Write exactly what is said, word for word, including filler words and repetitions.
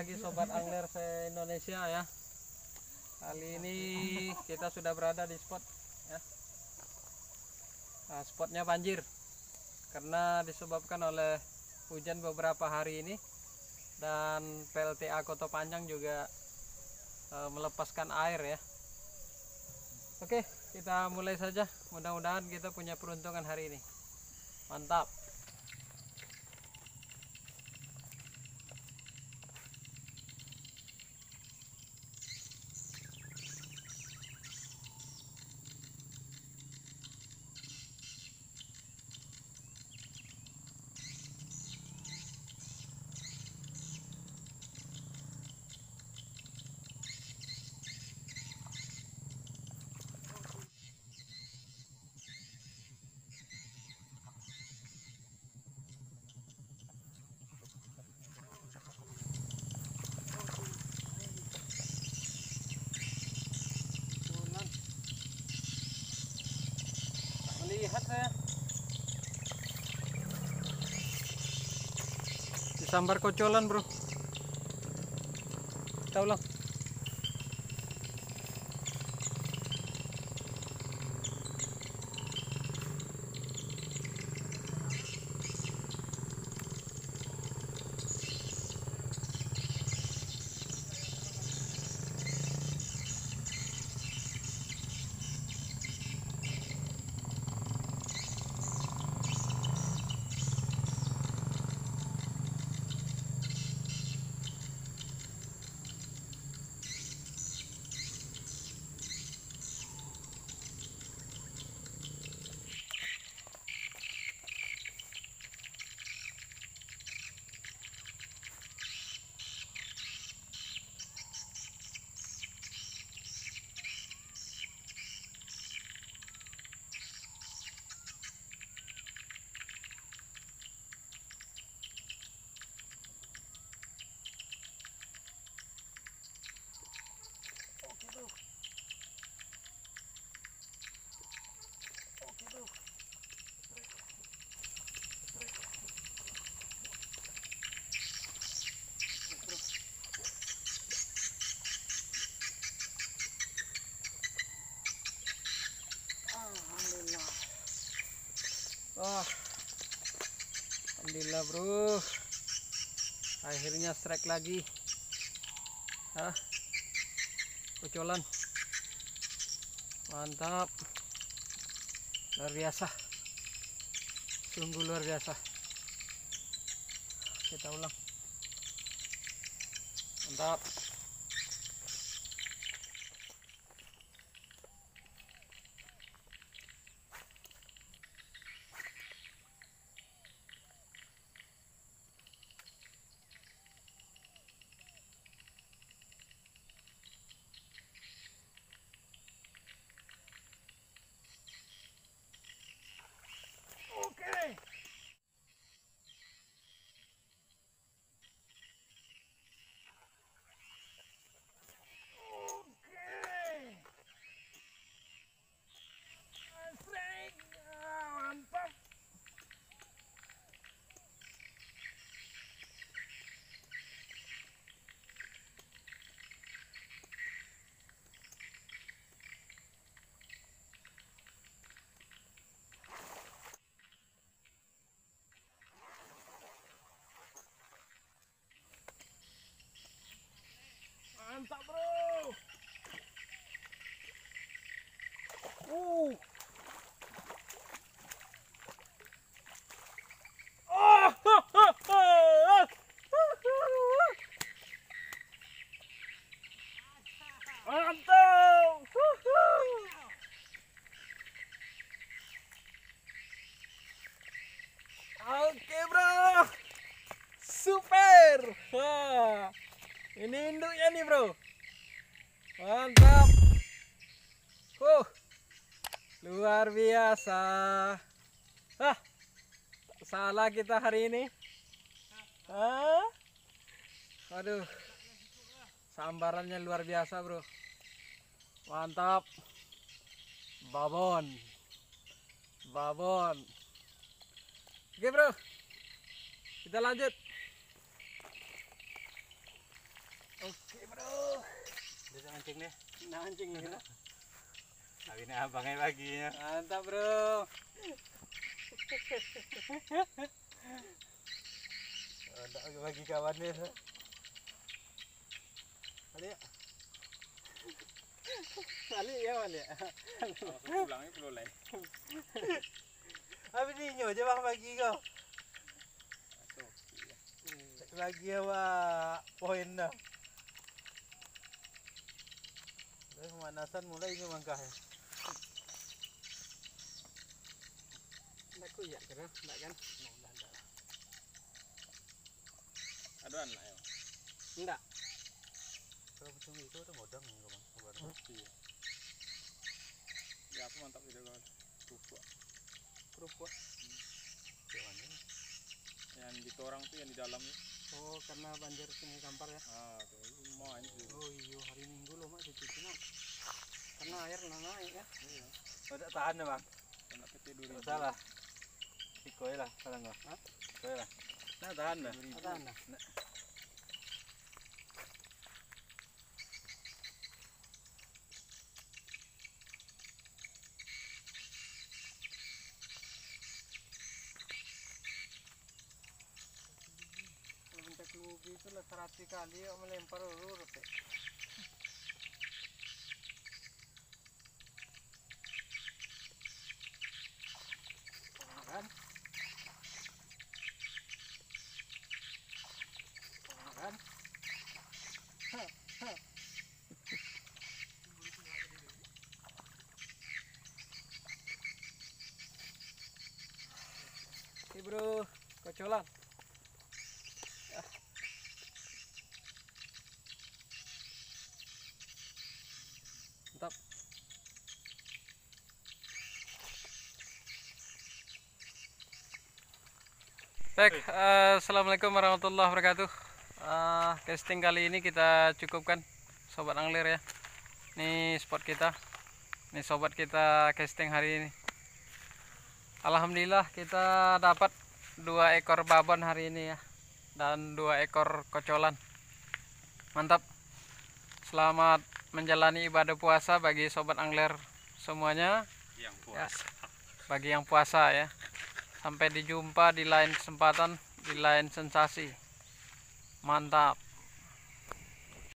lagi Sobat Angler se-Indonesia ya. Kali ini kita sudah berada di spot ya. Nah, spotnya banjir karena disebabkan oleh hujan beberapa hari ini, dan P L T A Koto Panjang juga e, melepaskan air ya. Oke, kita mulai saja. Mudah-mudahan kita punya peruntungan hari ini. Mantap. Lihat saya disambar kocolan bro, kita ulang. Oh, alhamdulillah bro, akhirnya strike lagi. Ah, kocolan, mantap, luar biasa, sungguh luar biasa. Kita ulang, mantap. Mantap bro. Uh. Oh. Mantap. Oke bro. Super. Wah. Ini induknya nih bro, mantap, uh, luar biasa. Hah, salah kita hari ini. Hah? Aduh, sambarannya luar biasa bro, mantap, babon, babon. Oke bro, kita lanjut. Oke bro. Bisa mancing nih. Nah anjing nih. Tapi ini abangnya baginya. Mantap bro. Ada bagi kawannya. Kali ya. Kali ya man ya. Pulangnya perlu lain. Habis ini nyoba aja bang bagi kau. Bagi apa poin dah. Dari pemanasan mulai ini mangkah ya. Nggak kuya kira, nggak kan? Aduan lah ya. Enggak. Kalau macam itu ada modang nggak bang? Iya. Ya aku mantap video kawan. Kerupuk. Kerupuk. Gimana? Yang di torang tuh yang di dalam nih. Oh karena banjir sini Kampar ya. Ah tuh main sih. Oh iya hari Minggu loh mak cuci nak. Karena air naik ya. Iya. Oh, tak tahan ya bang. Kena ketidur. Salah. Ikoi lah, salah nggak? Hah? Ikoi lah. Nah tahan dah. Tahan dah. Lubi itu lah seratus kali ya melempar urut ya. Kan? Kan? Ha, ha. Oke bro, kocolan. Mantap. Baik, uh, assalamualaikum warahmatullahi wabarakatuh. Uh, casting kali ini kita cukupkan, sobat angler ya. Ini spot kita, ini sobat kita casting hari ini. Alhamdulillah kita dapat dua ekor babon hari ini ya, dan dua ekor kocolan. Mantap. Selamat menjalani ibadah puasa bagi sobat angler semuanya yang ya, puasa. bagi yang puasa ya. Sampai dijumpa di lain kesempatan, di lain sensasi. Mantap.